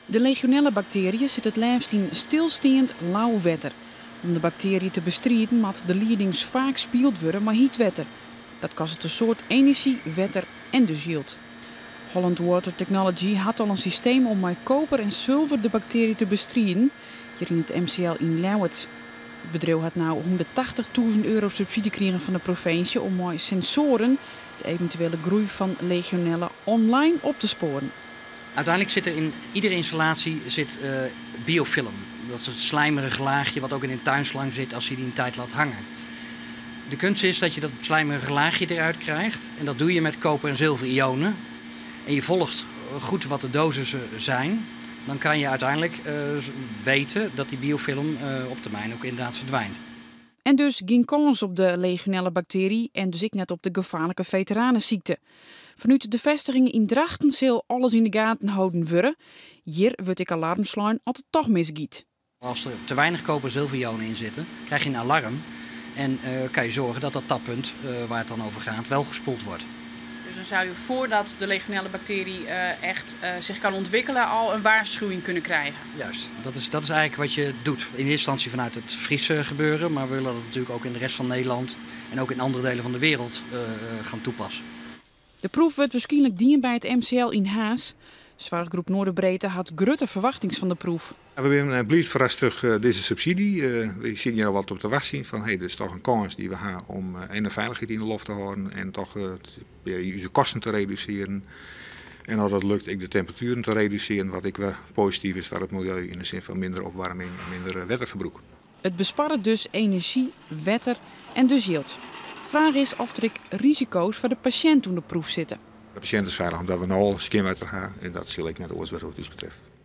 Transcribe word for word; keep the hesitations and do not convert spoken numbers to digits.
De legionella-bacteriën zit het liefst in stilstaand lauw wetter. Om de bacteriën te bestrijden moet de leidings vaak spield worden met heetwetter. Dat kost een soort energie, wetter en dus yield. Holland Water Technology had al een systeem om met koper en zilver de bacteriën te bestrijden. Hier in het M C L in Leeuwarden. Het bedrijf had nou honderdtachtigduizend euro subsidie gekregen van de provincie om met sensoren de eventuele groei van legionella online op te sporen. Uiteindelijk zit er in iedere installatie zit, uh, biofilm. Dat is het slijmerige laagje wat ook in een tuinslang zit als je die een tijd laat hangen. De kunst is dat je dat slijmerige laagje eruit krijgt. En dat doe je met koper en zilver ionen. En je volgt goed wat de dosissen zijn. Dan kan je uiteindelijk uh, weten dat die biofilm uh, op termijn ook inderdaad verdwijnt. En dus geen kans op de legionella-bacterie en dus ik net op de gevaarlijke veteranenziekte. Vanuit de vestiging in Drachten zal alles in de gaten houden worden. Hier wordt ik alarm slaan als het toch misgiet. Als er te weinig koper- en zilverionen in zitten, krijg je een alarm. En uh, kan je zorgen dat dat tappunt uh, waar het dan over gaat wel gespoeld wordt. Dus dan zou je voordat de legionella-bacterie uh, echt uh, zich kan ontwikkelen al een waarschuwing kunnen krijgen? Juist, dat is, dat is eigenlijk wat je doet. In eerste instantie vanuit het Friese gebeuren, maar we willen dat natuurlijk ook in de rest van Nederland en ook in andere delen van de wereld uh, gaan toepassen. De proef wordt waarschijnlijk dien bij het M C L in Haas. Zwaargroep Noorderbreedte had grote verwachtings van de proef. We zijn blij verrast door deze subsidie. Uh, we zien hier wat op de wacht zien van hey, dit is toch een kans die we hebben om uh, en de veiligheid in de lof te houden en toch uh, weer onze kosten te reduceren. En als dat lukt, ik de temperaturen te reduceren, wat ik wel positief is voor het milieu in de zin van minder opwarming en minder uh, wetterverbruik. Het bespaart dus energie, wetter en dus yield. Vraag is of er risico's voor de patiënt toen de proef zitten. De patiënt is veilig omdat we nu al skinwetter hebben en dat zal ik net oorzaak wat het betreft.